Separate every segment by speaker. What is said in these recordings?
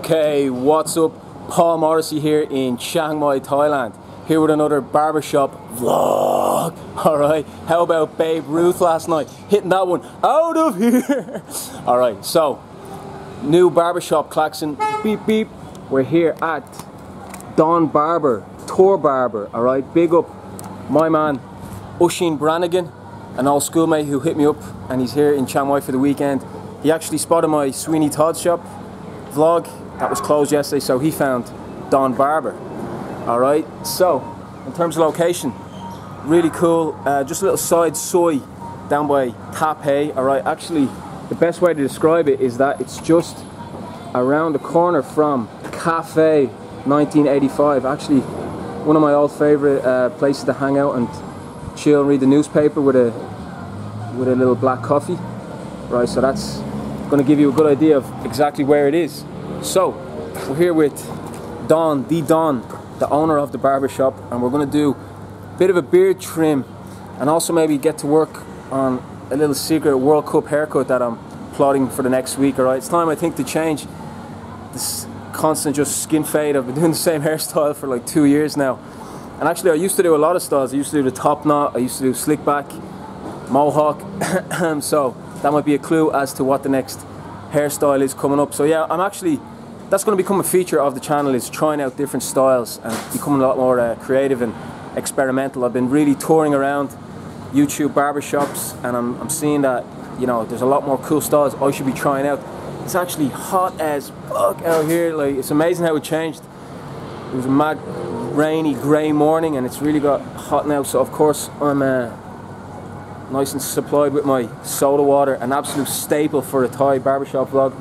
Speaker 1: Okay, what's up? Paul Morrissey here in Chiang Mai, Thailand. Here with another barbershop vlog. Alright, how about Babe Ruth last night? Hitting that one out of here. Alright, so, new barbershop klaxon, beep beep. We're here at Don Barber, Tour Barber. Alright, big up my man Oisin Branagan, an old schoolmate who hit me up, and he's here in Chiang Mai for the weekend. He actually spotted my Sweeney Todd shop vlog that was closed yesterday, so he found Don Barber. Alright, so in terms of location, really cool. Just a little side soy down by Taipei. Alright, actually the best way to describe it is that it's just around the corner from Cafe 1985. Actually one of my old favourite places to hang out and chill and read the newspaper with a little black coffee. Right, so that's going to give you a good idea of exactly where it is. So we're here with Don, the owner of the barbershop, and we're going to do a bit of a beard trim and also maybe get to work on a little secret World Cup haircut that I'm plotting for the next week. Alright, it's time I think to change this constant just skin fade. I've been doing the same hairstyle for like 2 years now, and actually I used to do a lot of styles. I used to do the top knot, I used to do slick back, mohawk. So that might be a clue as to what the next hairstyle is coming up. So yeah, that's going to become a feature of the channel, is trying out different styles and becoming a lot more creative and experimental. I've been really touring around YouTube barbershops, and I'm seeing that, you know, there's a lot more cool styles I should be trying out. It's actually hot as fuck out here. Like, it's amazing how it changed. It was a mad rainy grey morning and it's really got hot now, so of course I'm nice and supplied with my soda water, an absolute staple for a Thai barbershop vlog.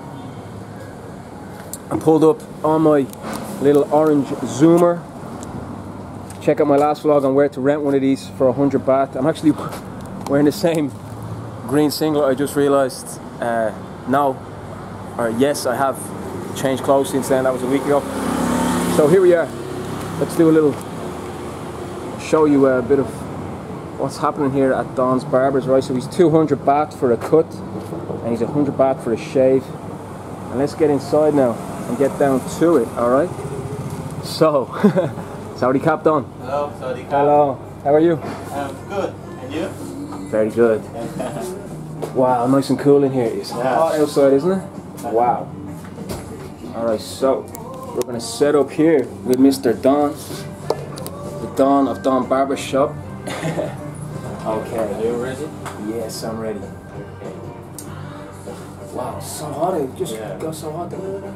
Speaker 1: I'm pulled up on my little orange Zoomer. Check out my last vlog on where to rent one of these for 100 baht. I'm actually wearing the same green singlet. I just realised yes, I have changed clothes since then. That was a week ago. So here we are. Let's do a little, show you a bit of what's happening here at Don's Barbers. Right, so he's 200 baht for a cut and he's 100 baht for a shave. And let's get inside now and get down to it. Alright, so Saudi Cap Don.
Speaker 2: Hello, Saudi Cap.
Speaker 1: Hello, how are you?
Speaker 2: I'm good, and you?
Speaker 1: Very good. Wow, nice and cool in here. It's hot outside, isn't it? Wow. Alright, so we're going to set up here with Mr. Don, the Don of Don Barbershop. Okay.
Speaker 2: Are you ready?
Speaker 1: Yes, I'm ready. Okay. Wow, so hot. It just got so hot.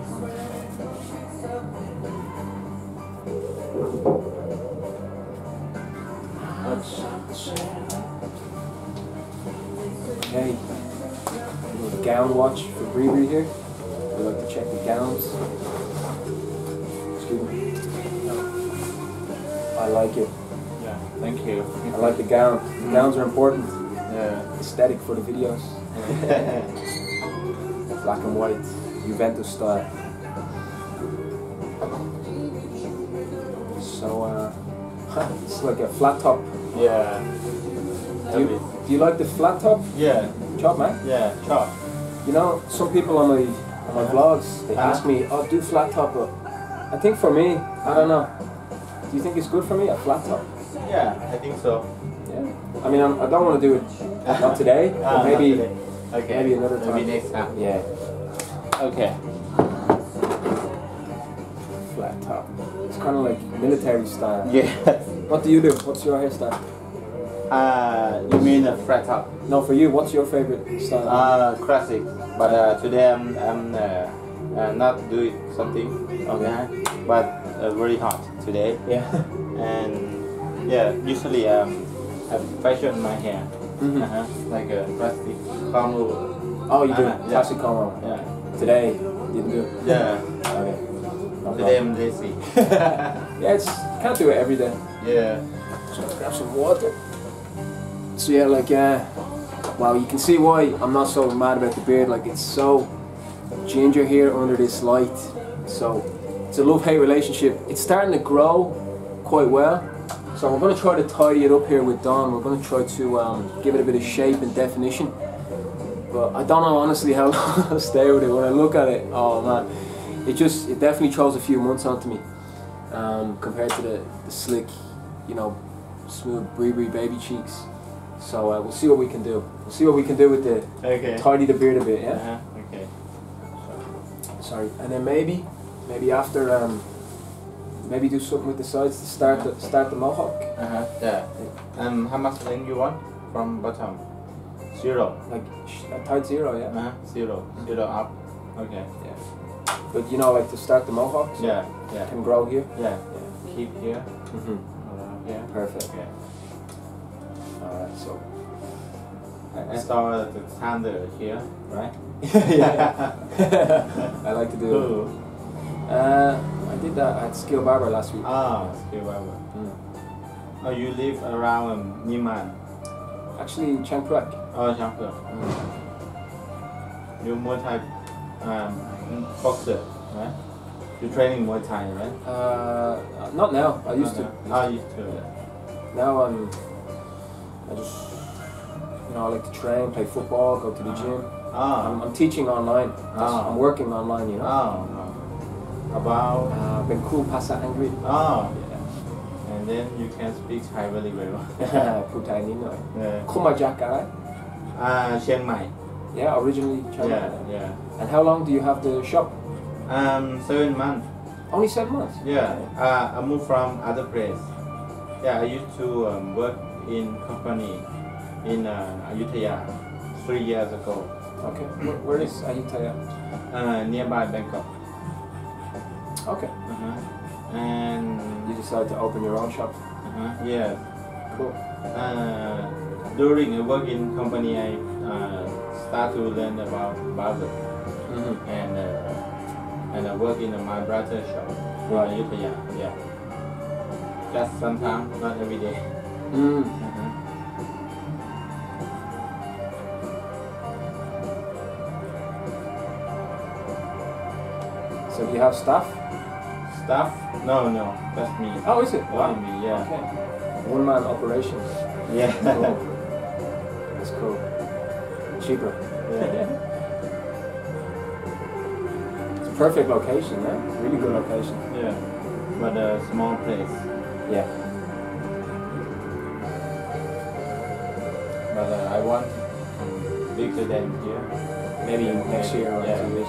Speaker 1: Okay. A little gown watch for Bree here. We like to check the gowns. Excuse me. I like it.
Speaker 2: Yeah, thank you.
Speaker 1: I like the gown. The gowns are important.
Speaker 2: Yeah.
Speaker 1: Aesthetic for the videos. Black and white, Juventus style. So, it's like a flat top.
Speaker 2: Yeah.
Speaker 1: Do you like the flat top?
Speaker 2: Yeah.
Speaker 1: Chop, man?
Speaker 2: Yeah, chop.
Speaker 1: You know, some people on my vlogs, they ask me, oh, do flat top, but I think for me, I don't know. Do you think it's good for me, a flat top?
Speaker 2: Yeah, I think so.
Speaker 1: Yeah. I mean, I don't want to do it, not today, but maybe,
Speaker 2: okay.
Speaker 1: maybe another time.
Speaker 2: Maybe next time.
Speaker 1: Yeah.
Speaker 2: Okay.
Speaker 1: Flat top. It's kind of like military style.
Speaker 2: Yeah.
Speaker 1: What do you do? What's your hairstyle?
Speaker 2: You mean a flat top?
Speaker 1: No, for you, what's your favorite style?
Speaker 2: Classic. But today I'm not doing something. Okay. But very hot today.
Speaker 1: Yeah.
Speaker 2: And yeah, usually I fashion my hair. Like a classic combo.
Speaker 1: Oh, you do classic combo.
Speaker 2: Yeah.
Speaker 1: Today, you didn't do it?
Speaker 2: Yeah.
Speaker 1: Okay. No
Speaker 2: Today I'm lazy.
Speaker 1: Yeah, can't do it every day.
Speaker 2: Yeah.
Speaker 1: So let's grab some water. So yeah, like, wow, you can see why I'm not so mad about the beard. Like, it's so ginger here under this light. So it's a love-hate relationship. It's starting to grow quite well. So we're going to try to tidy it up here with Don. We're going to try to give it a bit of shape and definition. But I don't know honestly how long I'll stay with it. When I look at it, oh man, it definitely throws a few months onto me, compared to the slick, you know, smooth brie baby cheeks. So we'll see what we can do. We'll see what we can do with the tidy the beard a bit. Yeah.
Speaker 2: Okay.
Speaker 1: Sorry, and then maybe after maybe do something with the sides to start the mohawk.
Speaker 2: Yeah. How much length you want from bottom? 0.
Speaker 1: Like a tight 0, yeah.
Speaker 2: 0 up. Okay.
Speaker 1: Yeah. But you know, like to start the mohawk. So
Speaker 2: yeah.
Speaker 1: Can grow here.
Speaker 2: Yeah. Keep here.
Speaker 1: Yeah. Perfect.
Speaker 2: Okay.
Speaker 1: Alright. So.
Speaker 2: I saw the thunder here, right?
Speaker 1: Yeah. I like to do. I did that at Skill Barber last week.
Speaker 2: Skill Barber. Oh, you live around Niman?
Speaker 1: Actually, Chiang Mai.
Speaker 2: Chiang Mai. You Muay Thai boxer, right? You're training Muay Thai, right?
Speaker 1: Not now. I used to.
Speaker 2: Used to.
Speaker 1: Yeah. Now I just, you know, I like to train, play football, go to the gym. I'm teaching online. I'm working online, you know.
Speaker 2: About
Speaker 1: Been cool, pass that angry.
Speaker 2: Yeah. And then you can speak Thai very well.
Speaker 1: พูดไทยนิดหน่อย
Speaker 2: Yeah.
Speaker 1: เข้ามาจากอะไร
Speaker 2: Chiang Mai.
Speaker 1: Yeah, originally China.
Speaker 2: Yeah.
Speaker 1: And how long do you have the shop?
Speaker 2: 7 months.
Speaker 1: Only 7 months?
Speaker 2: Yeah. I moved from other place. Yeah, I used to work in company in Ayutthaya 3 years ago.
Speaker 1: Okay. Where is Ayutthaya?
Speaker 2: Nearby Bangkok.
Speaker 1: Okay.
Speaker 2: And
Speaker 1: you decided to open your own shop?
Speaker 2: Yeah.
Speaker 1: Cool.
Speaker 2: During I work in company, I start to learn about Barber. And I work in my brother's shop.
Speaker 1: Right.
Speaker 2: Yeah. Just sometimes, not every day.
Speaker 1: So do you have staff?
Speaker 2: Staff? No, that's me.
Speaker 1: Oh, is it? Wow.
Speaker 2: Only me, yeah.
Speaker 1: Okay. One-man operation.
Speaker 2: Yeah.
Speaker 1: Cool. That's cool. Cheaper.
Speaker 2: Yeah.
Speaker 1: It's a perfect location, man. Really good location.
Speaker 2: Yeah. But a small place.
Speaker 1: Yeah.
Speaker 2: But I want bigger than here.
Speaker 1: Maybe next year or 2 years.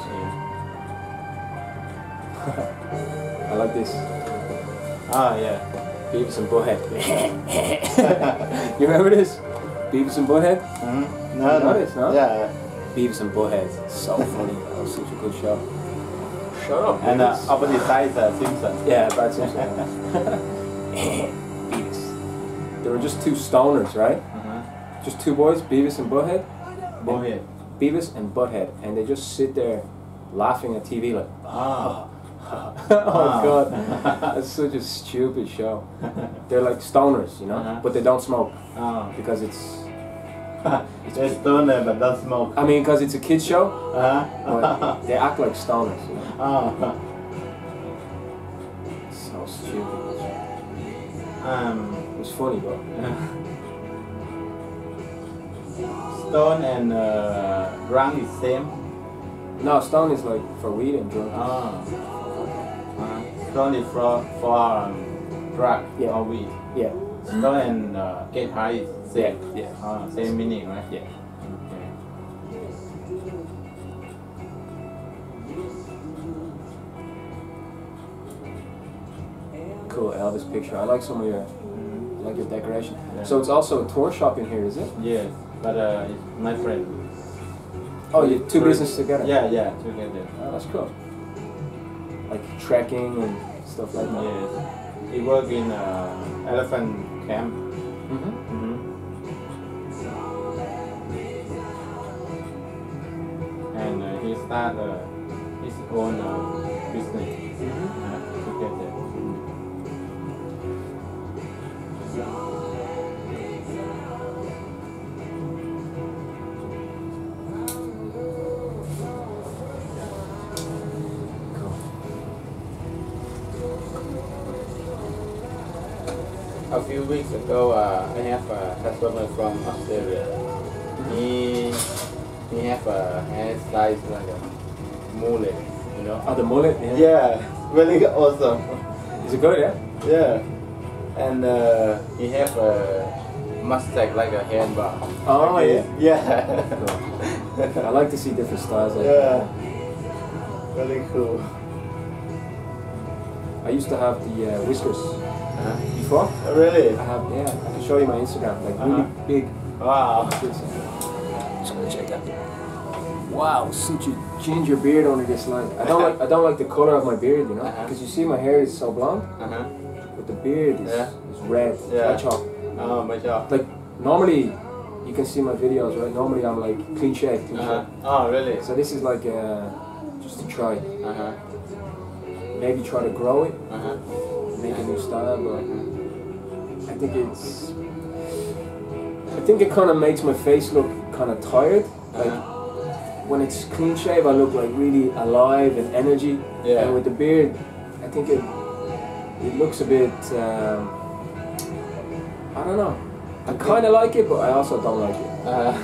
Speaker 1: I like this.
Speaker 2: Yeah.
Speaker 1: Beavis and Butthead. You remember this? Beavis and Butthead?
Speaker 2: No.
Speaker 1: This, no?
Speaker 2: Yeah.
Speaker 1: Beavis and Butthead. So funny. That was such a good show. Shut up.
Speaker 2: And opposite side Simpson.
Speaker 1: Yeah, Brad Simpson. Beavis. They were just two stoners, right? Just two boys, Beavis and Butthead.
Speaker 2: Butthead.
Speaker 1: Beavis and Butthead, and they just sit there laughing at TV like, oh god, that's such a stupid show. They're like stoners, you know, but they don't smoke because it's
Speaker 2: They're stoner but don't smoke.
Speaker 1: I mean, because it's a kids show, but they act like stoners. You know? So stupid. It was funny, but
Speaker 2: Stone and drunk is same.
Speaker 1: no, stone is like for weed and drunk.
Speaker 2: Stone is for drug or weed.
Speaker 1: Yeah.
Speaker 2: Stone and get high is same.
Speaker 1: Yeah.
Speaker 2: Same meaning, right?
Speaker 1: Yeah.
Speaker 2: Okay.
Speaker 1: Cool Elvis picture. I like some of your, I like your decoration. Yeah. So it's also a tour shop in here, is it?
Speaker 2: Yes, but it's my friend.
Speaker 1: Oh, you two business together?
Speaker 2: Yeah, together.
Speaker 1: Oh, that's cool. Like trekking and stuff like that?
Speaker 2: Yes. He worked in elephant camp. And he started his own business together. A few weeks ago, I have a customer from Australia. He have a hairstyle like a mullet. you know.
Speaker 1: Oh, the mullet. Yeah.
Speaker 2: Yeah, really awesome.
Speaker 1: Is it good? Yeah.
Speaker 2: Yeah, and he have a mustache like a handbar.
Speaker 1: Oh
Speaker 2: Okay. Yeah.
Speaker 1: I like to see different styles. Like
Speaker 2: Yeah. Really cool.
Speaker 1: I used to have the whiskers before.
Speaker 2: Really?
Speaker 1: I have, yeah. I can show you my Instagram, like really big.
Speaker 2: Wow.
Speaker 1: Just gonna check that. Wow, such a ginger beard under this line. I don't like the color of my beard, you know, because you see my hair is so blonde, but the beard is red.
Speaker 2: Yeah.
Speaker 1: My chop.
Speaker 2: Oh, my job.
Speaker 1: Like normally, you can see my videos, right? Normally I'm like clean shaved.
Speaker 2: Oh, really?
Speaker 1: So this is like just to try. Maybe try to grow it, make a new style, but I think it kind of makes my face look kind of tired. Like when it's clean shave, I look like really alive and energy.
Speaker 2: Yeah.
Speaker 1: And with the beard, I think it looks a bit. I don't know. I kind of like it, but I also don't like it.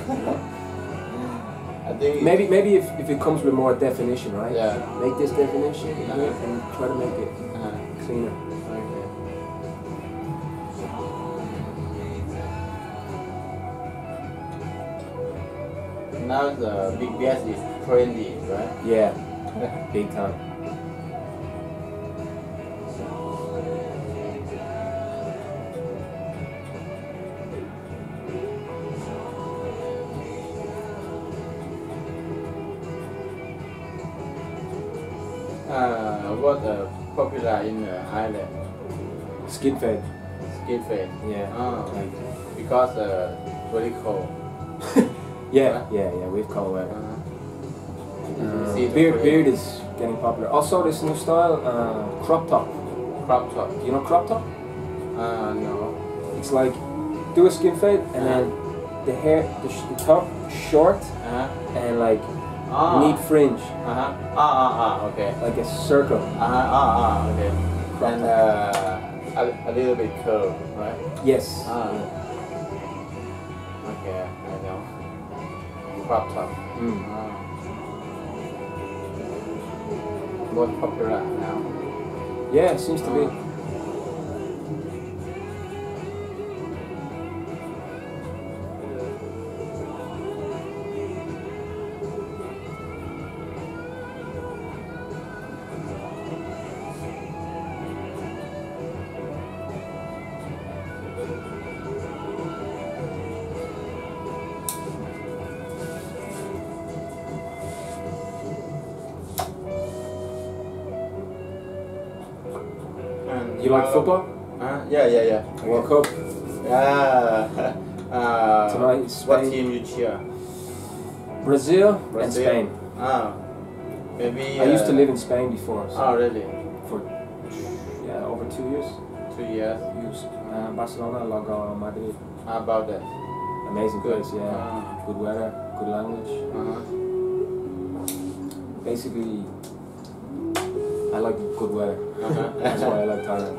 Speaker 2: I think
Speaker 1: Maybe if it comes with more definition, right?
Speaker 2: Yeah.
Speaker 1: Make this definition and try to make it cleaner.
Speaker 2: Now the big bass is trendy, right?
Speaker 1: Yeah, big time.
Speaker 2: What popular in Ireland?
Speaker 1: Skin fade.
Speaker 2: Skin fade.
Speaker 1: Yeah.
Speaker 2: Like, because very cold.
Speaker 1: Yeah, we've cold weather.
Speaker 2: See the
Speaker 1: Beard is getting popular. Also, this new style, crop top.
Speaker 2: crop top.
Speaker 1: You know crop top?
Speaker 2: No.
Speaker 1: It's like do a skin fade and then the hair, the top short and like neat fringe,
Speaker 2: Okay.
Speaker 1: like a circle.
Speaker 2: Okay. And a little bit curve, right?
Speaker 1: Yes.
Speaker 2: Okay, I know. Crop top. More popular now.
Speaker 1: Yeah, it seems to be. You like football?
Speaker 2: Yeah.
Speaker 1: World Cup. Tonight is
Speaker 2: What
Speaker 1: Spain.
Speaker 2: team you cheer?
Speaker 1: Brazil and Spain.
Speaker 2: Maybe.
Speaker 1: I used to live in Spain before. So
Speaker 2: Oh, really?
Speaker 1: for over 2 years.
Speaker 2: 2 years.
Speaker 1: Used Barcelona, Lago, Madrid.
Speaker 2: How about that?
Speaker 1: Amazing place, yeah. Good weather, good language. Basically, I like good weather. That's why I like Thailand.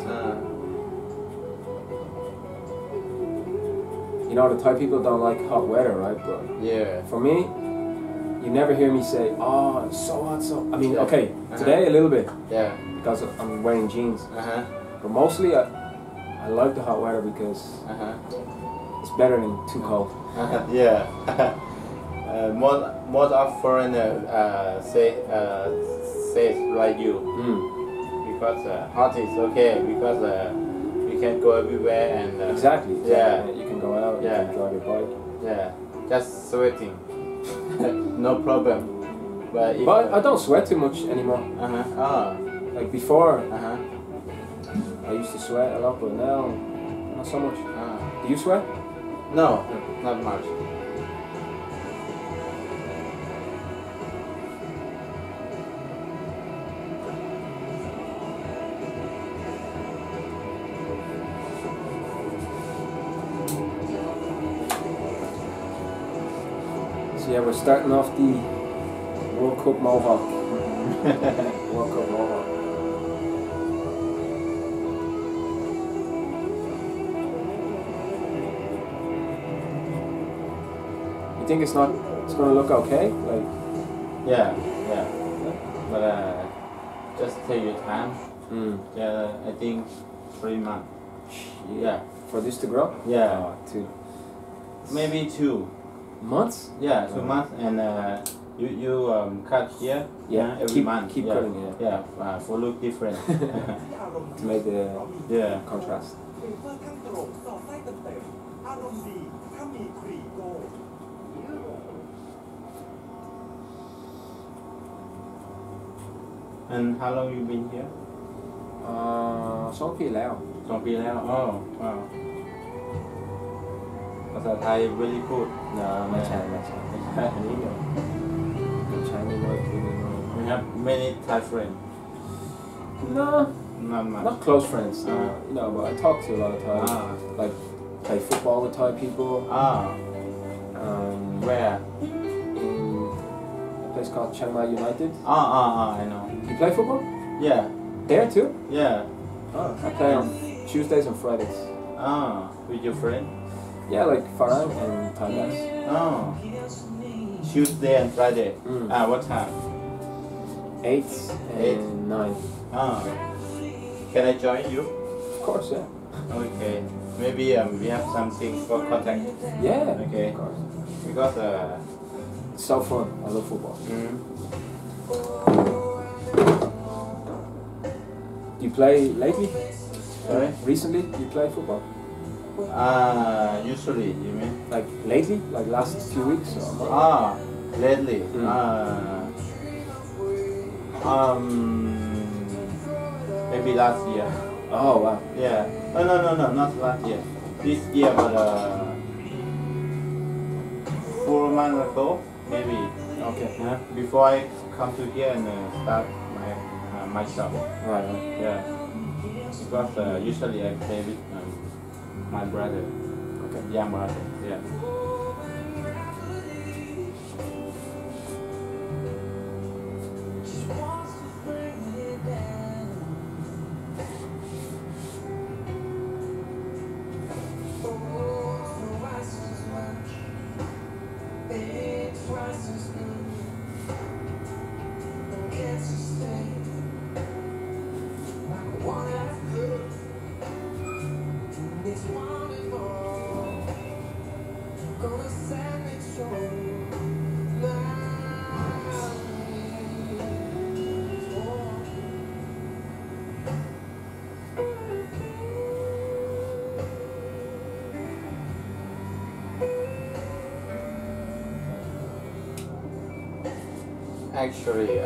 Speaker 1: You know, the Thai people don't like hot weather, right? But
Speaker 2: Yeah.
Speaker 1: for me, you never hear me say, "Oh, it's so hot, so." I mean, okay, today a little bit
Speaker 2: Yeah.
Speaker 1: because I'm wearing jeans, but mostly I like the hot weather because it's better than too cold.
Speaker 2: Yeah. Most of foreigners say like you because hot is okay because you can go everywhere and
Speaker 1: Exactly.
Speaker 2: Yeah.
Speaker 1: You can go out.
Speaker 2: Yeah.
Speaker 1: You can drive your bike.
Speaker 2: Yeah, just sweating. No problem. But if,
Speaker 1: But I don't sweat too much anymore. Like before, I used to sweat a lot, but now not so much. Do you sweat?
Speaker 2: No, not much.
Speaker 1: So yeah, we're starting off the World Cup Mohawk. World Cup Mohawk. You think it's gonna look okay? Like
Speaker 2: Yeah. But take your time. Yeah, I think 3 months. Yeah.
Speaker 1: For this to grow?
Speaker 2: Yeah. Maybe 2
Speaker 1: months?
Speaker 2: Yeah, 2 months, and you cut here.
Speaker 1: Yeah,
Speaker 2: every month.
Speaker 1: Keep cutting.
Speaker 2: Yeah. For look different.
Speaker 1: To make the contrast.
Speaker 2: And how long you been here?
Speaker 1: 2 ปีแล้ว
Speaker 2: 2 ปีแล้ว Oh, wow. ภาษาไทย very good.
Speaker 1: ไม่ใช่อันนี้เดี๋ยวใช้นิดหน่อยคุยนิดหน่อย
Speaker 2: We have many Thai friends.
Speaker 1: No,
Speaker 2: Not much.
Speaker 1: not close friends. But I talk to a lot of Thai. Like play football with Thai people.
Speaker 2: Where?
Speaker 1: In a place called Chiang Mai United.
Speaker 2: I know.
Speaker 1: You play football?
Speaker 2: Yeah.
Speaker 1: There too?
Speaker 2: Yeah.
Speaker 1: I play on Tuesdays and Fridays.
Speaker 2: With your friend?
Speaker 1: Yeah, like Farang and Thai guys.
Speaker 2: Tuesday and Friday. What time?
Speaker 1: 8 and 9.
Speaker 2: Can I join you?
Speaker 1: Of course, yeah.
Speaker 2: Okay. Maybe we have something for contact.
Speaker 1: Yeah.
Speaker 2: Okay.
Speaker 1: Of course.
Speaker 2: Because
Speaker 1: It's so fun. I love football. You play lately?
Speaker 2: Sorry?
Speaker 1: Recently, you play football?
Speaker 2: Usually, you mean?
Speaker 1: Like lately? Like last few weeks? Or
Speaker 2: Lately. Maybe last year.
Speaker 1: Oh wow.
Speaker 2: Yeah. No, not last year. This year, but 4 months ago, maybe.
Speaker 1: Okay.
Speaker 2: Before I come to here and start my shop.
Speaker 1: Right.
Speaker 2: Yeah. Because usually I play with my brother.
Speaker 1: Okay.
Speaker 2: Young brother. Yeah. Actually,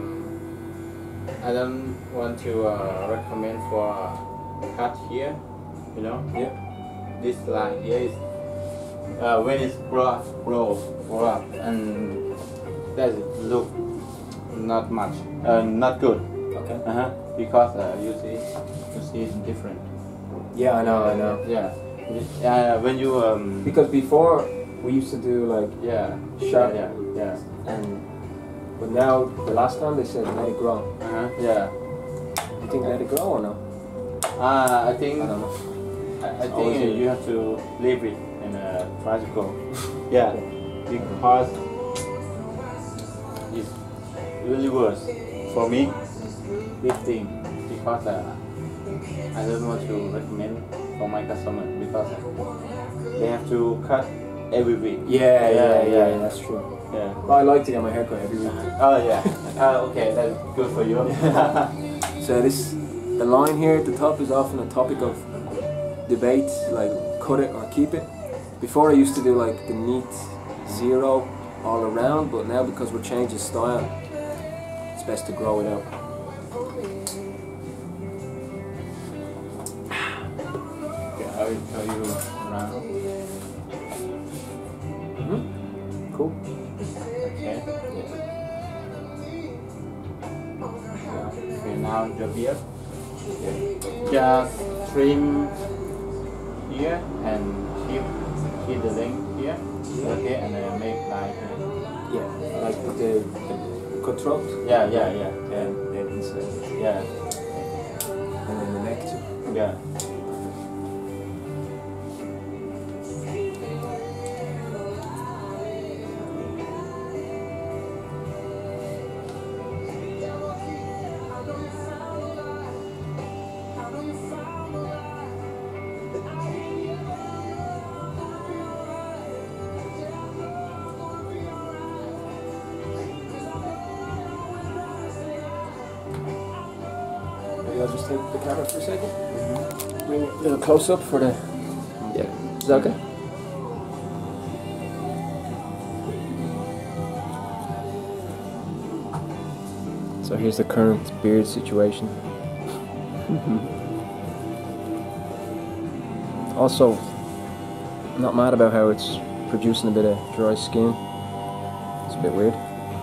Speaker 2: I don't want to recommend for cut here, you know.
Speaker 1: Yeah.
Speaker 2: This line here is when it's grow up, and that look not much, not good.
Speaker 1: Okay.
Speaker 2: Because you see it's different.
Speaker 1: Yeah, I know.
Speaker 2: Yeah. When you
Speaker 1: Because before we used to do like sharp.
Speaker 2: Yeah.
Speaker 1: But now the last time they said let it grow.
Speaker 2: Yeah.
Speaker 1: You think let it grow or no?
Speaker 2: I think
Speaker 1: I don't know.
Speaker 2: I think you have to leave it and try to go. Yeah, because it's really worse for me. Lifting, because I don't want to recommend for my customer because they have to cut every week.
Speaker 1: Yeah, that's true.
Speaker 2: Yeah.
Speaker 1: But I like to get my hair cut every week.
Speaker 2: Oh yeah. Okay, that's good for you.
Speaker 1: So the line here at the top is often a topic of debate, like cut it or keep it. Before I used to do like the neat zero all around, but now because we're changing style, it's best to grow it out.
Speaker 2: Okay, I will show you around.
Speaker 1: Cool.
Speaker 2: Okay. Okay, now your beard. Just trim here and keep the length here. Okay, and then make like
Speaker 1: Like the cut throat.
Speaker 2: yeah.
Speaker 1: And then inside.
Speaker 2: Yeah.
Speaker 1: And then the neck too.
Speaker 2: Yeah.
Speaker 1: Maybe I'll just take the camera for a second. Bring it a little close up for the. Yeah. Is that okay? So here's the current beard situation. Also, not mad about how it's producing a bit of dry skin. It's a bit weird.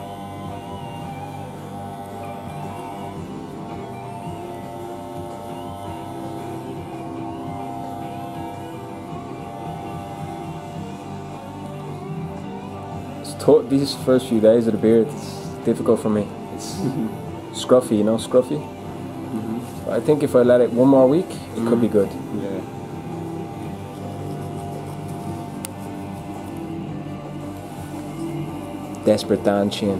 Speaker 1: These first few days of the beard, it's difficult for me. It's scruffy, you know, scruffy. But I think if I let it one more week, it could be good.
Speaker 2: Yeah.
Speaker 1: Desperate Dan Chin.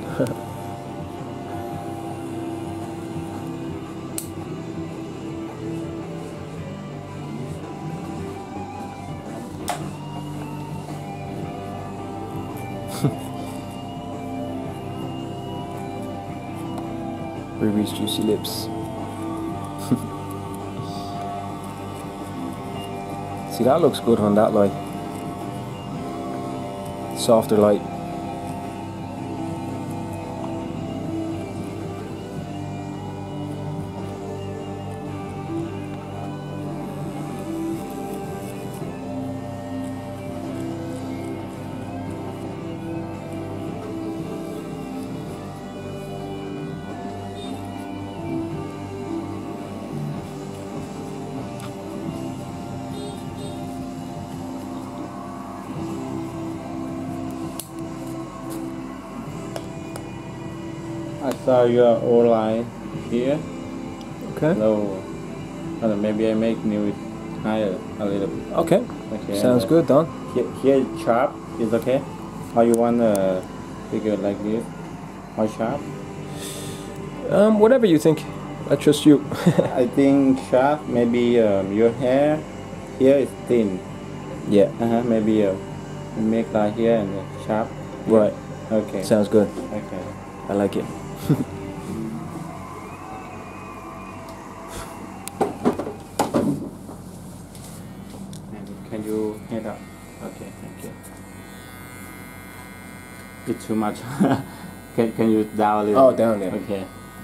Speaker 1: Ruby's juicy lips. See, that looks good on that light. Softer light.
Speaker 2: I saw your old line here.
Speaker 1: Okay.
Speaker 2: So maybe I make new higher a little bit.
Speaker 1: Okay.
Speaker 2: Okay.
Speaker 1: Sounds good, Don.
Speaker 2: Here sharp is okay. Or you want bigger like this? Or sharp?
Speaker 1: Whatever you think. I trust you.
Speaker 2: I think sharp. Maybe your hair here is thin.
Speaker 1: Yeah.
Speaker 2: Maybe you make like here and sharp.
Speaker 1: Right.
Speaker 2: Okay.
Speaker 1: Sounds good.
Speaker 2: Okay.
Speaker 1: I like it.
Speaker 2: And can you head up? Okay, thank you. It's too much. Can you down a little?
Speaker 1: Oh, down there.
Speaker 2: Okay.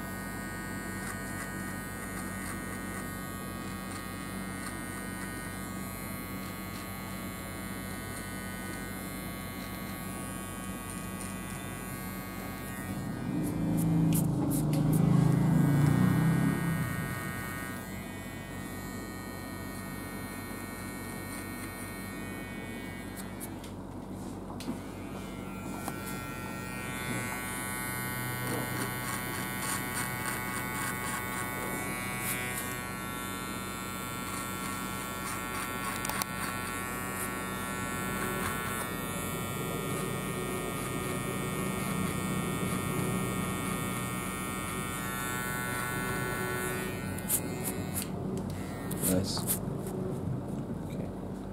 Speaker 1: Nice.
Speaker 2: Okay.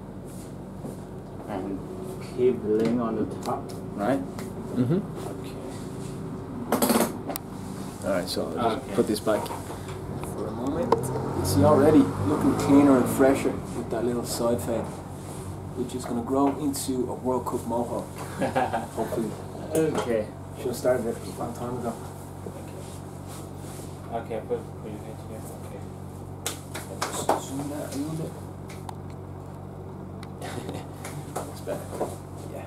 Speaker 2: And keep the link on the top, right?
Speaker 1: Mm-hmm. Okay. Alright, so I'll just put this back for a moment. See, already looking cleaner and fresher with that little side fade, which is going to grow into a World Cup mohawk. Hopefully.
Speaker 2: Okay.
Speaker 1: Should have started it a long time ago.
Speaker 2: Okay, put your head here. Okay.
Speaker 1: Just zoom that a little bit. That's better. Yeah.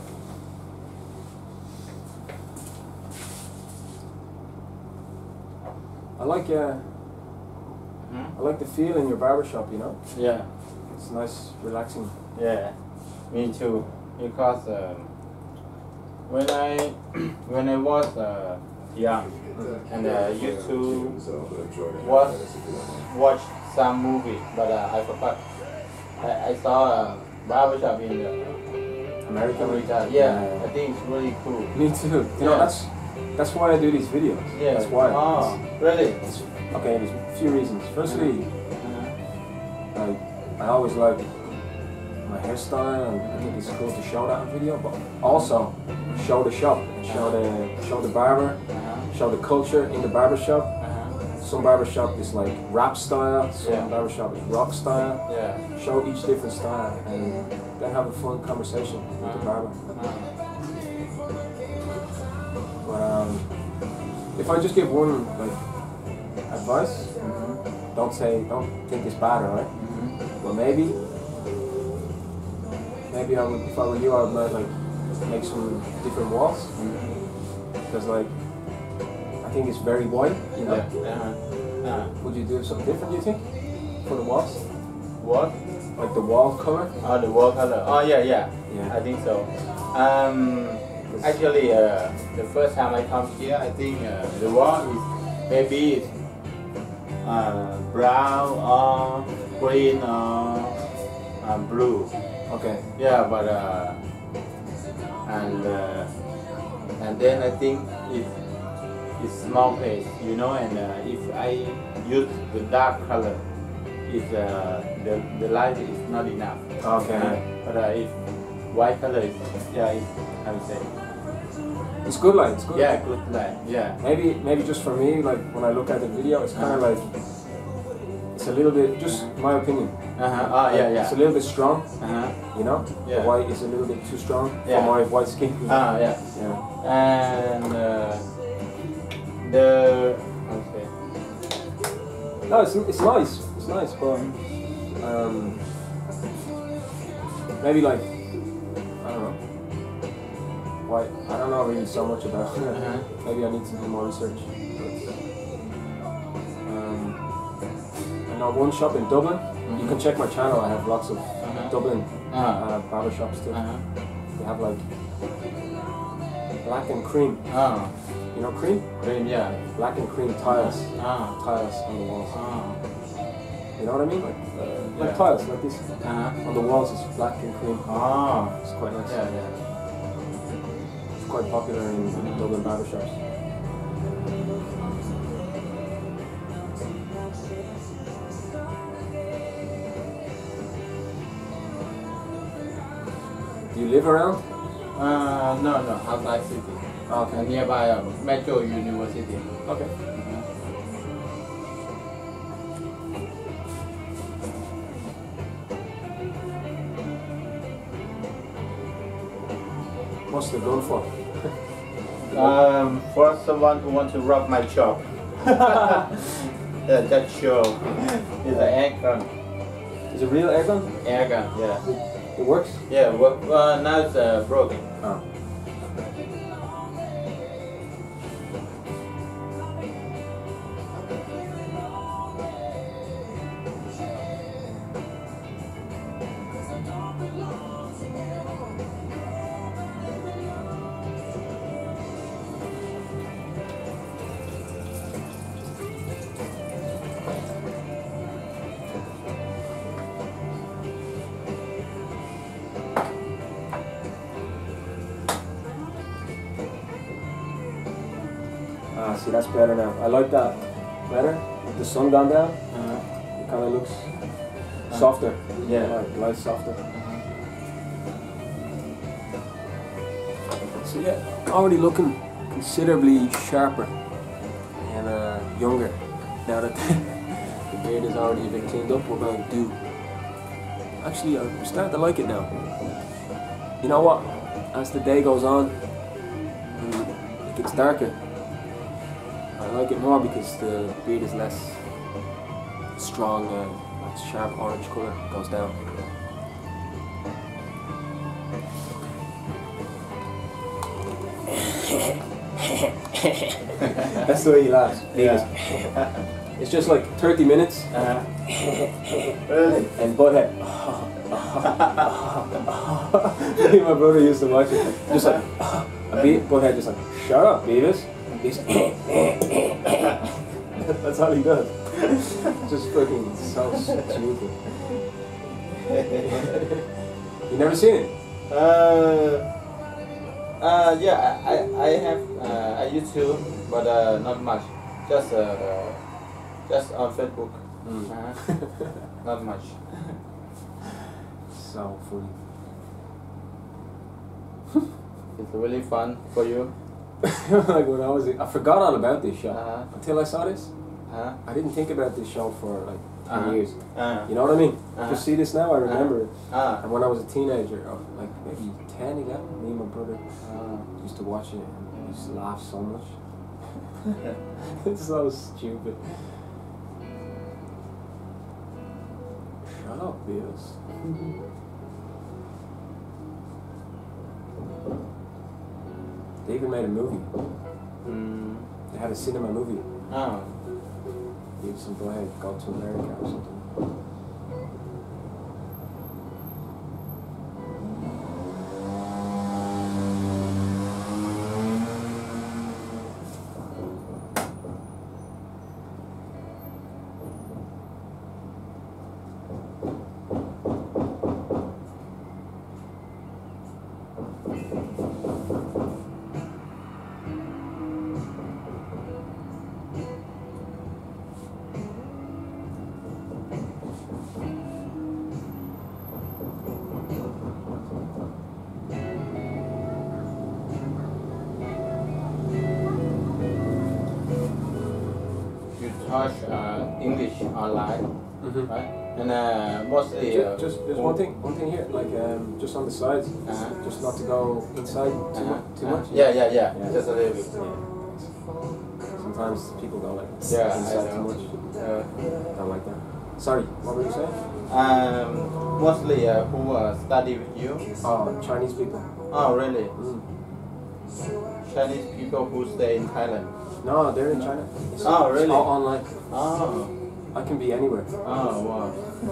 Speaker 1: I like the feel in your barbershop, you know?
Speaker 2: Yeah.
Speaker 1: It's nice, relaxing.
Speaker 2: Yeah. Me too. Because when I was young and I used to watch some movie, but I forgot. I saw Barbershop in
Speaker 1: American
Speaker 2: America. Yeah, I think it's really cool.
Speaker 1: Me too. You know, that's why I do these videos.
Speaker 2: Yeah.
Speaker 1: That's why.
Speaker 2: Oh, really?
Speaker 1: Okay, there's a few reasons. Firstly, I always like my hairstyle, and I think it's cool to show that on video, but also show the shop, show the barber, show the culture in the barbershop. some barbershop is like rap style, some barbershop is rock style.
Speaker 2: Yeah.
Speaker 1: Show each different style and then have a fun conversation with the barber. But if I just give one like advice, don't think it's bad, alright? But maybe I would, if I were you, I would like make some different walls because like I think it's very white, you know. Would you do something different, do you think, for the walls?
Speaker 2: What?
Speaker 1: Like the wall color?
Speaker 2: Oh, the wall color. Oh, yeah. I think so. Actually, the first time I come here, I think the wall is maybe brown or green or blue.
Speaker 1: Okay.
Speaker 2: Yeah, but and then I think it's small place, you know, and if I use the dark color, the light is not enough.
Speaker 1: Okay.
Speaker 2: But if white color is, I would say.
Speaker 1: It's good light. It's good.
Speaker 2: Yeah, good light. Yeah.
Speaker 1: Maybe just for me, like when I look at the video, it's kind of like it's a little bit, just my opinion. It's a little bit strong. You know, the white is a little bit too strong for my white skin.
Speaker 2: Yeah. And
Speaker 1: no, it's nice. It's nice, but maybe like I don't know. White. I don't know really so much about it. Maybe I need to do more research. I know one shop in Dublin. You can check my channel. I have lots of Dublin barbershops too. They have like black and cream. You know cream?
Speaker 2: Cream, yeah.
Speaker 1: Black and cream tiles. Tiles on the walls. You know what I mean? Like tiles, like this. On the walls it's black and cream. It's quite nice.
Speaker 2: Yeah.
Speaker 1: It's quite popular in Dublin barbershops. Do you live around?
Speaker 2: No, outside city.
Speaker 1: Okay.
Speaker 2: Nearby Metro University.
Speaker 1: Okay. What's the gun for?
Speaker 2: For someone who wants to rob my shop. That show is an air gun.
Speaker 1: Is it a real air gun?
Speaker 2: Air gun, yeah.
Speaker 1: It works?
Speaker 2: Yeah, well, now it's broken.
Speaker 1: Oh. See, that's better now. I like that better. With the sun gone down, it kind of looks softer.
Speaker 2: Yeah.
Speaker 1: Light softer. So yeah, already looking considerably sharper and younger. Now that the beard is already a bit cleaned up, we're going to do. Actually, I'm starting to like it now. You know what? As the day goes on, it gets darker. I like it more because the beard is less strong, that sharp orange colour goes down. That's the way he laughs. It's just like 30 minutes and Butthead. Me and my brother used to watch it. Just like a beat, Butthead just like, shut up, Beavis. That's all he does. Just fucking so stupid. You never seen it?
Speaker 2: Yeah, I have I used to, but not much. Just on Facebook. Not much.
Speaker 1: So funny.
Speaker 2: It's really fun for you.
Speaker 1: Like when I forgot all about this shop until I saw this. I didn't think about this show for like 10 years.
Speaker 2: Uh-huh.
Speaker 1: You know what I mean? Just see this now, I remember it.
Speaker 2: Uh-huh.
Speaker 1: And when I was a teenager, like maybe 10, 11, me and my brother used to watch it and we used to laugh so much. It's so stupid. Shut up, Beavis. They even made a movie. They had a cinema movie.
Speaker 2: Oh.
Speaker 1: Beavis and Butthead go to America or something.
Speaker 2: English online, right? And mostly
Speaker 1: just there's one thing here, like just on the sides, just not to go inside too much.
Speaker 2: Yeah. Just a little bit.
Speaker 1: Sometimes people go like
Speaker 2: inside
Speaker 1: too much. Don't like that. Sorry, what were you saying?
Speaker 2: Mostly who study with you?
Speaker 1: Oh, Chinese people.
Speaker 2: Oh, really? Chinese people who stay in Thailand.
Speaker 1: No, they're in China.
Speaker 2: Oh, really?
Speaker 1: It's all online.
Speaker 2: Oh.
Speaker 1: I can be anywhere.
Speaker 2: Oh, wow.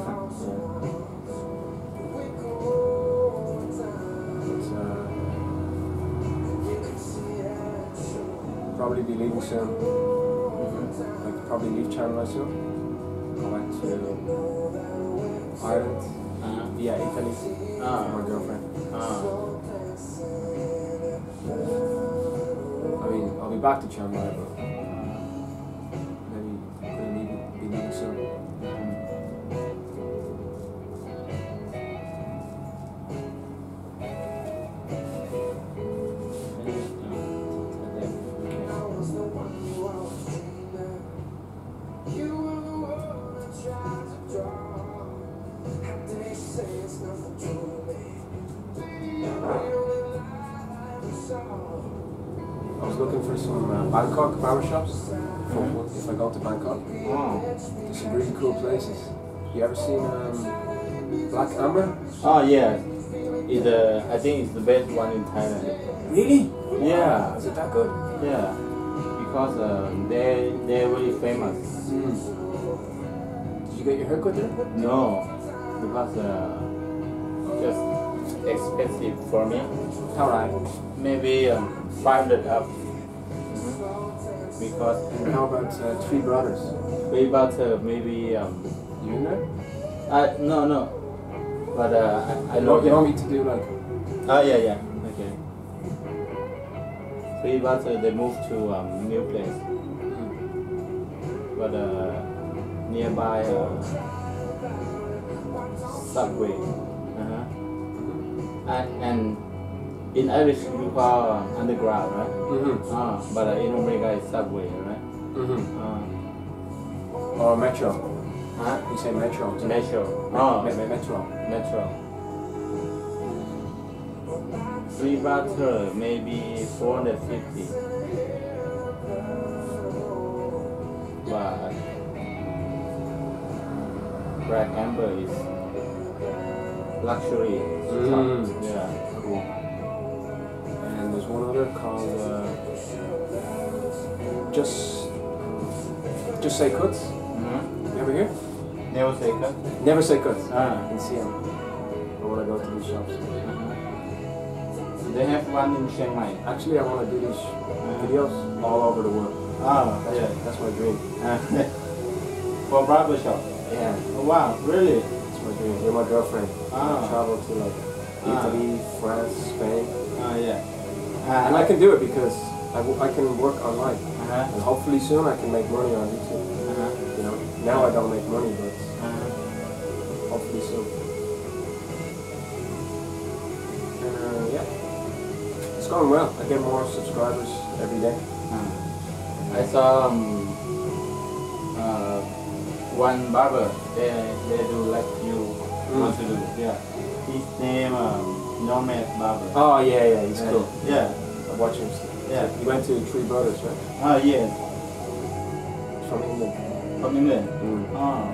Speaker 1: Probably be leaving soon. Like probably leave Chiang Mai soon. Go back to Ireland. Italy. My girlfriend. I mean, I'll be back to Chiang Mai, but maybe be leaving soon. I was looking for some Bangkok barbershops if I go to Bangkok. There's some really cool places. You ever seen Black Amber?
Speaker 2: Oh yeah, I think it's the best one in Thailand.
Speaker 1: Really?
Speaker 2: Yeah.
Speaker 1: Is it that good?
Speaker 2: Yeah, because they're really famous.
Speaker 1: Did you get your haircut there?
Speaker 2: No, because just expensive for me.
Speaker 1: Alright.
Speaker 2: Maybe 500 up. Because
Speaker 1: and how about Three Brothers?
Speaker 2: Three Brothers maybe
Speaker 1: You in there?
Speaker 2: no. But I
Speaker 1: You
Speaker 2: know
Speaker 1: want me to do like?
Speaker 2: Oh yeah. Okay. Three Brothers they moved to new place. But nearby subway. And in Irish we call underground, right? But in America it's subway, right?
Speaker 1: Or metro.
Speaker 2: Huh?
Speaker 1: You say metro.
Speaker 2: Metro. Metro. Three butter maybe 450. But Black Amber is luxury. Yeah.
Speaker 1: Cool. And there's one other called Just Say Cuts. You ever hear?
Speaker 2: Never say cut.
Speaker 1: Never Say Cuts. In Siam. I want to go to these shops.
Speaker 2: They have one in Chiang Mai.
Speaker 1: Actually, I want to do these videos all over the world. That's my dream.
Speaker 2: For barbershop.
Speaker 1: Yeah.
Speaker 2: Oh, wow, really?
Speaker 1: That's my dream. With my girlfriend. Travel to like Italy, France, Spain.
Speaker 2: Yeah.
Speaker 1: And I can do it because I can work online. And hopefully soon I can make money on YouTube. You know, now I don't make money, but hopefully soon. And yeah, it's going well. I get more subscribers every day.
Speaker 2: I saw one barber. They do like you want to do. Yeah. His name Nomad Barber.
Speaker 1: Oh yeah, he's cool.
Speaker 2: Yeah.
Speaker 1: I watch him.
Speaker 2: Yeah.
Speaker 1: He went to Three Brothers, right?
Speaker 2: Oh yeah.
Speaker 1: From England.
Speaker 2: From England. Oh.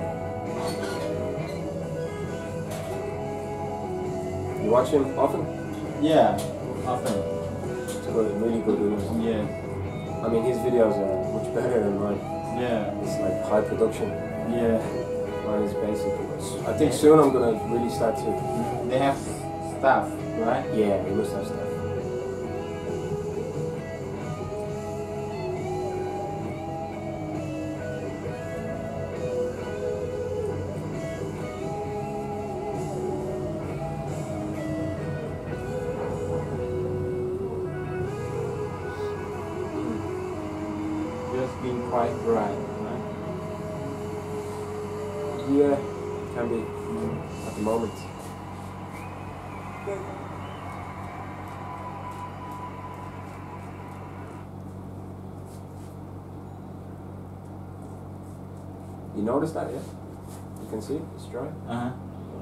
Speaker 1: You watch him often?
Speaker 2: Yeah. Often.
Speaker 1: It's really good videos.
Speaker 2: Yeah.
Speaker 1: I mean, his videos are much better than mine.
Speaker 2: Yeah.
Speaker 1: It's like high production.
Speaker 2: Yeah.
Speaker 1: Mine is basic. I think soon I'm gonna really start to.
Speaker 2: They have staff, right?
Speaker 1: Yeah, he must have stuff.
Speaker 2: Just being quite dry, right?
Speaker 1: Yeah, can be at the moment. You notice that, yeah? You can see it's dry.
Speaker 2: Uh-huh.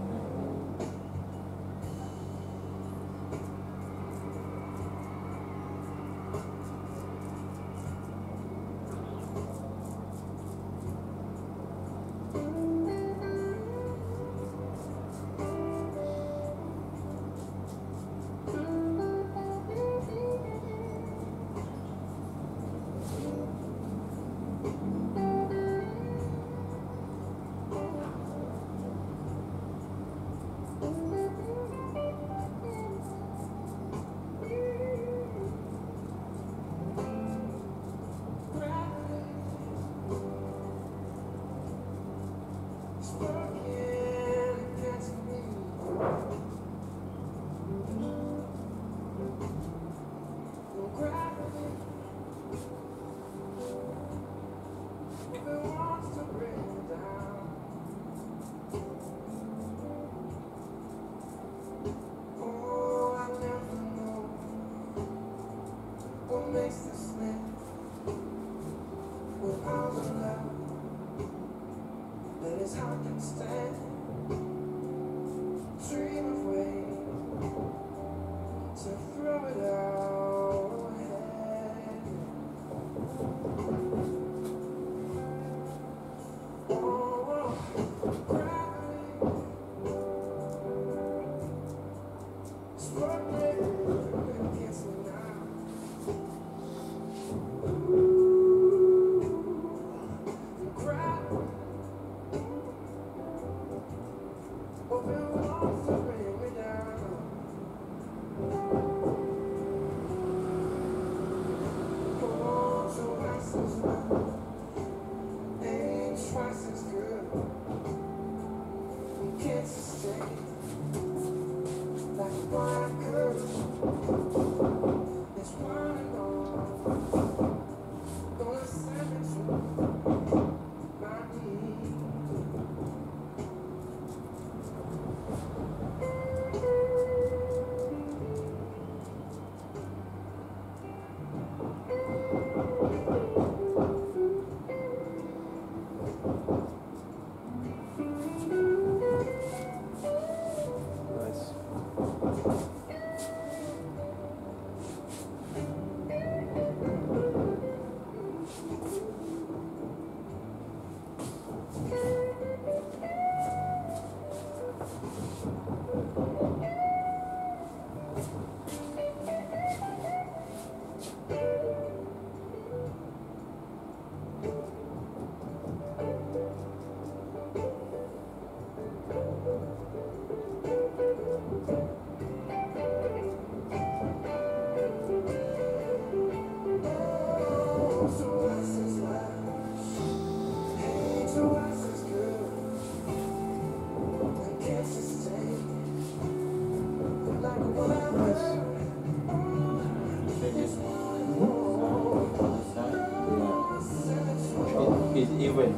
Speaker 2: It's even.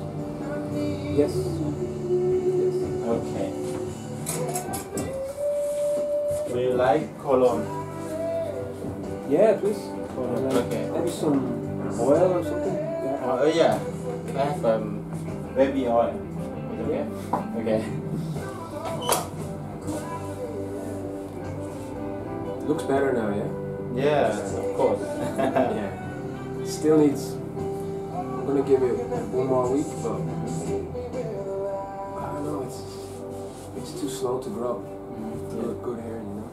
Speaker 1: Yes.
Speaker 2: Okay. Do you like cologne?
Speaker 1: Yeah, please.
Speaker 2: Okay.
Speaker 1: Maybe some oil or something. Yeah.
Speaker 2: Oh yeah. I have baby oil. Okay. Okay.
Speaker 1: Looks better now, yeah?
Speaker 2: Yeah, of course.
Speaker 1: Yeah. Still needs. I'm gonna give it 1 more week, but I don't know. It's too slow to grow. To look good hair, you know.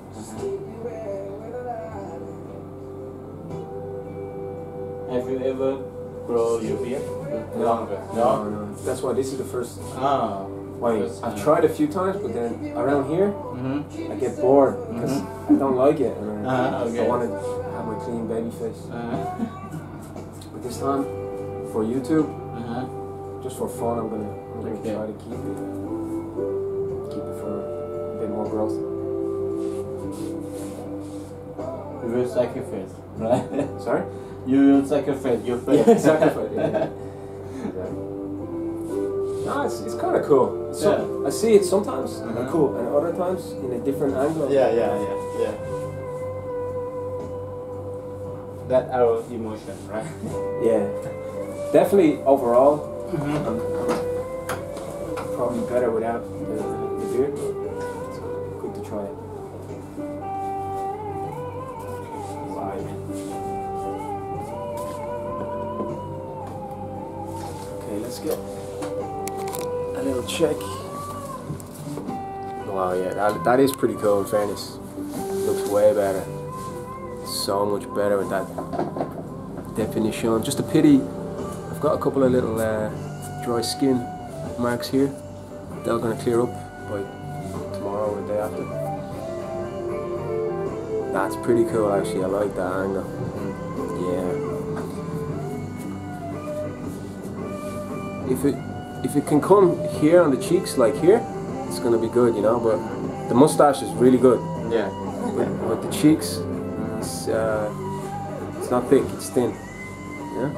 Speaker 2: Have you ever grow your beard longer?
Speaker 1: No. That's why this is the first.
Speaker 2: Ah.
Speaker 1: Wait, I've tried a few times, but then around here, I get bored because I don't like it, and
Speaker 2: Okay.
Speaker 1: I want to have my clean baby face. But this time, for YouTube, just for fun, I'm gonna
Speaker 2: Okay.
Speaker 1: try to keep it for a bit more growth.
Speaker 2: You will sacrifice, right?
Speaker 1: Sorry?
Speaker 2: You will sacrifice your face.
Speaker 1: Yeah, sacrifice. Yeah. Exactly. No, it's kind of cool. So
Speaker 2: Yeah.
Speaker 1: I see it sometimes, cool, and other times in a different angle.
Speaker 2: Yeah. That our emotion, right?
Speaker 1: Yeah. Definitely overall, I'm probably better without the beard. It's good to try it. Okay, let's get a little check. Wow, yeah, that is pretty cool in fairness. Looks way better. So much better with that definition. Just a pity, I've got a couple of little dry skin marks here. They're going to clear up by tomorrow or the day after. That's pretty cool actually, I like that angle. Yeah. If it can come here on the cheeks like here, it's going to be good, you know, but the mustache is really good.
Speaker 2: Yeah.
Speaker 1: But the cheeks, it's not thick, it's thin. Yeah?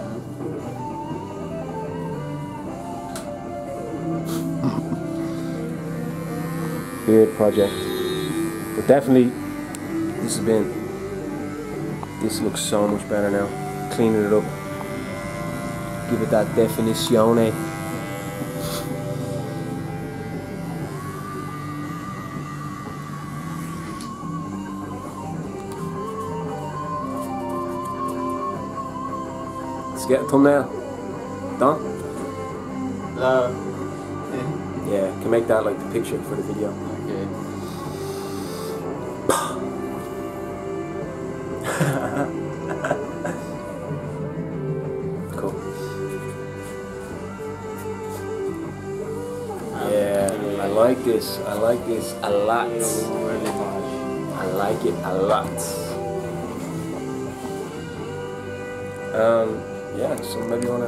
Speaker 1: Beard project. But definitely, this looks so much better now. Cleaning it up. Give it that definizione. Let's get a thumbnail. Done? Yeah, can make that like the picture for the video.
Speaker 2: Okay.
Speaker 1: Cool. Yeah, I like this. I like this a lot.
Speaker 2: Really much.
Speaker 1: I like it a lot. Yeah, so maybe you wanna